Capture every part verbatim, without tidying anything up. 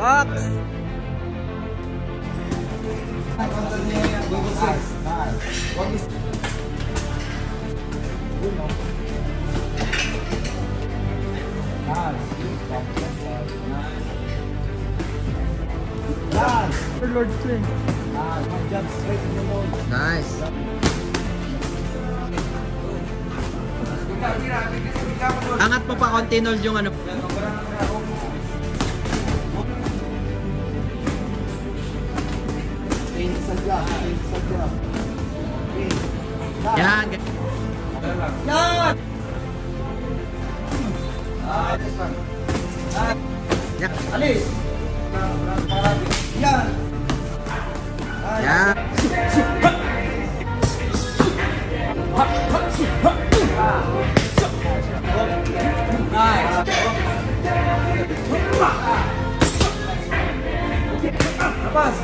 Ox! Lord Twin. Nice. Angat mo pa konti Nold yung ano. Yan. Yan. Yan. Alis. Yan. Yan. Lepas.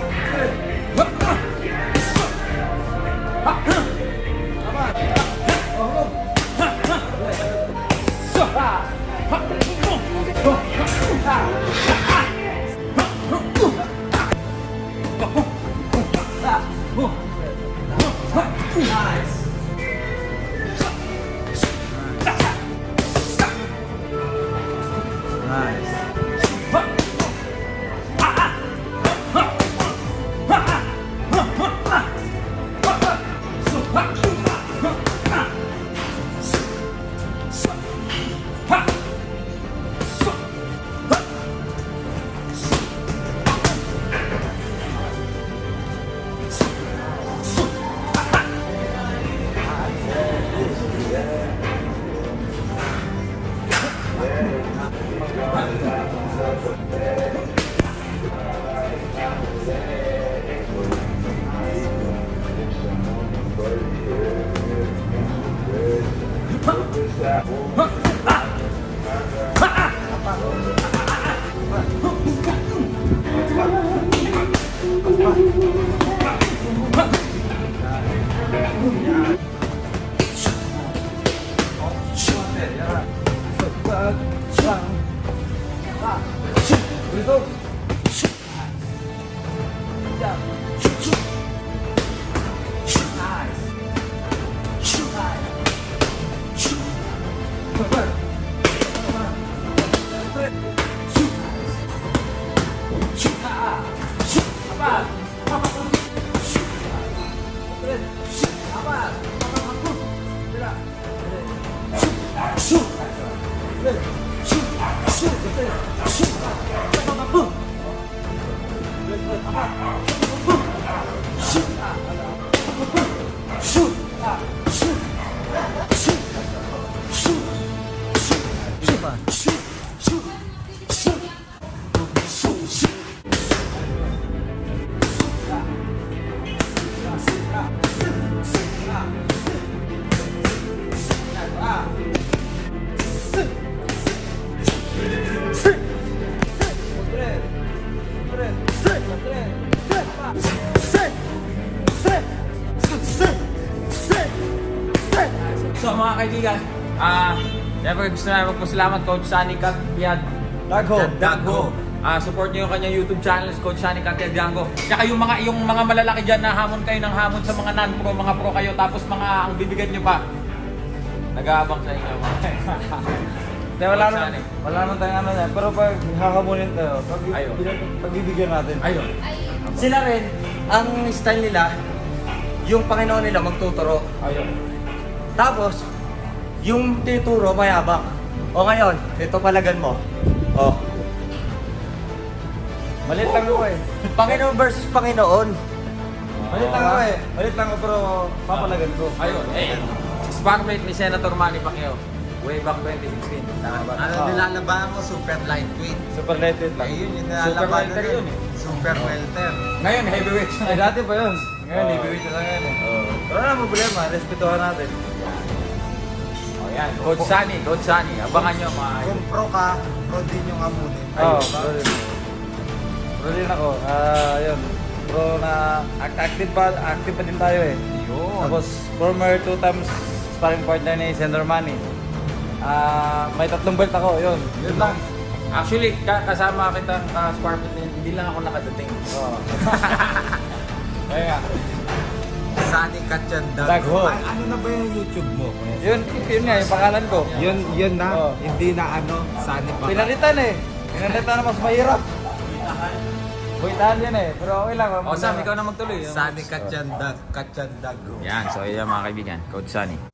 So mga kaibigan, ah, uh, never gusto na magpasalamat Coach Sunny Katyad Dago. Dago. Ah, uh, support niyo yung kanyang YouTube channel, Coach Sunny Katyad Dago. Tsaka yung mga yung mga malalaki diyan na hamon kayo ng hamon sa mga non-pro, mga pro kayo, tapos mga ang bibigyan niyo pa. Nag-aabang sa inyo. Kaya wala naman, wala naman tayong ano yan. Pero pag hakamunin tayo, pag, pagbibigyan natin. Ayun. Sila rin, ang style nila, yung Panginoon nila magtuturo. Ayun. Tapos, yung tituro mayabang. O ngayon, ito palagan mo. O. Malit lang ako eh. Panginoon versus Panginoon. Malit lang ako eh. Malit lang ako pero papalagan ko. Ayun. Eh, sparkmate ni Senator Manny Pacquiao. Way back twenty sixteen. Tama ba? Ano nilalabanan mo? Super lightweight. Super lightweight lang. Ayun, yung Super nilalabanan welter yun eh. Super welter. Ngayon, heavyweight. Ay, dati pa yun. Ngayon, Oh. heavyweight na lang yan eh. Oh. Pero wala naman problema, respetuhan natin. Oh, yan. Coach Sunny, Coach Sunny. Abangan nyo mga... Kung pro ka, pro din yung amunin. Oo, pro din. Pro din ako. Ah, yun. Pro na act- active pa, active pa din tayo eh. Yun. Tapos, former two times sparring partner ni Senator Manny. Ah, may tatlong belt ako, yun. Yun lang. Actually, ka kasama kita uh, sparring din hindi lang ako nakadating. Oo. Kaya nga. Sunny Katyandag. Dagho. Ay, ano na ba yung YouTube mo? Yun, yun nga, yung pangalan ko. Yun, yun na. Oo. Hindi na ano, Sunny pa. Pinalitan eh. Pinalitan na mas mahirap. Buitahan yan eh. Pero okay lang. O Sam, ikaw na magtuloy. Sunny Katyandag. Katyandag. Yan, so yan mga kaibigan, Coach Sunny.